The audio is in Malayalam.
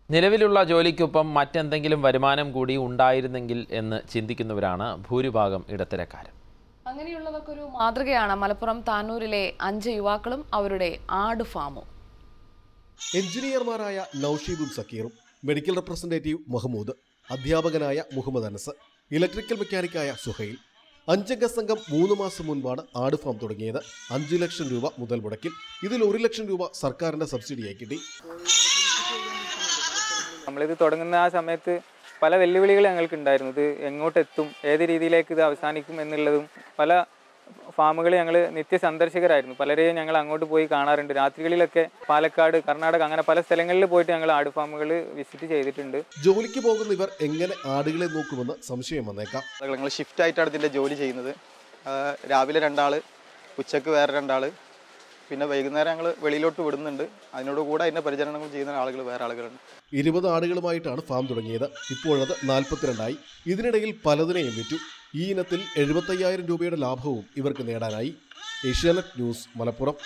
നിലവിലുള്ള ജോലിക്കൊപ്പം മറ്റെന്തെങ്കിലും വരുമാനം കൂടി ഉണ്ടായിരുന്നെങ്കിൽ എന്ന് ചിന്തിക്കുന്നവരാണ് ഭൂരിഭാഗം ഇടത്തരക്കാരും. അങ്ങനെയുള്ളവർക്കൊരു മാതൃകയാണ് മലപ്പുറം താനൂരിലെ 5 യുവാക്കളും അവരുടെ ആട് ഫാമും. എഞ്ചിനീയർമാരായ നൌഷീബും സക്കീറും, മെഡിക്കൽ റെപ്രസെന്റേറ്റീവ് മഹ്മൂദ്, അധ്യാപകനായ മുഹമ്മദ് അനസ്, ഇലക്ട്രിക്കൽ മെക്കാനിക്കായ സുഹൈൽ. 5 സംഘം 3 മാസം മുൻപാണ് ആട് ഫാം തുടങ്ങിയത്. 5 ലക്ഷം രൂപ മുതൽ മുടക്കിൽ. ഇതിൽ 1 ലക്ഷം രൂപ സർക്കാരിന്റെ സബ്സിഡിയായി കിട്ടി. നമ്മളിത് തുടങ്ങുന്ന ആ സമയത്ത് പല വെല്ലുവിളികൾ ഞങ്ങൾക്ക് ഉണ്ടായിരുന്നു. ഇത് എങ്ങോട്ടെത്തും, ഏത് രീതിയിലേക്ക് ഇത് അവസാനിക്കും എന്നുള്ളതും. പല ഫാമുകൾ ഞങ്ങൾ നിത്യ സന്ദർശകരായിരുന്നു. പലരെയും ഞങ്ങൾ അങ്ങോട്ട് പോയി കാണാറുണ്ട്. രാത്രികളിലൊക്കെ പാലക്കാട്, കർണാടക അങ്ങനെ പല സ്ഥലങ്ങളിൽ പോയിട്ട് ഞങ്ങൾ ആട് ഫാമുകൾ വിസിറ്റ് ചെയ്തിട്ടുണ്ട്. ജോലിക്ക് പോകുന്ന ഇവർ എങ്ങനെ ആടുകളെ നോക്കുമെന്ന് സംശയം വന്നേക്കാം. ഞങ്ങൾ ഷിഫ്റ്റ് ആയിട്ടാണ് ഇതിൻ്റെ ജോലി ചെയ്യുന്നത്. രാവിലെ 2 ആൾ, ഉച്ചക്ക് വേറെ 2 ആൾ, പിന്നെ വൈകുന്നേരം ഞങ്ങൾ വെളിയിലോട്ട് വിടുന്നുണ്ട്. അതിനോട് കൂടെ അതിൻ്റെ പരിചരണങ്ങൾ ചെയ്യുന്ന ആളുകൾ വേറെ ആളുകളുണ്ട്. 20 ആടുകളുമായിട്ടാണ് ഫാം തുടങ്ങിയത്. ഇപ്പോഴത് 42 ആയി. ഇതിനിടയിൽ പലതിനെയും വിറ്റു. ഈ ഇനത്തിൽ 75,000 രൂപയുടെ ലാഭവും ഇവർക്ക് നേടാനായി. ഏഷ്യാനെറ്റ് ന്യൂസ്, മലപ്പുറം.